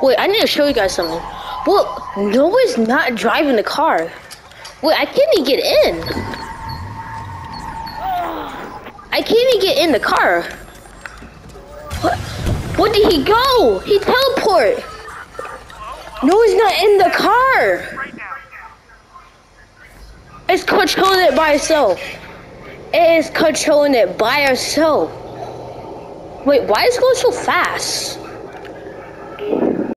Wait, I need to show you guys something. Well, Noah's not driving the car. Wait, I can't even get in. I can't even get in the car. What? Where did he go? He teleported. Noah's not in the car. It's controlling it by itself. It is controlling it by itself. Wait, why is it going so fast?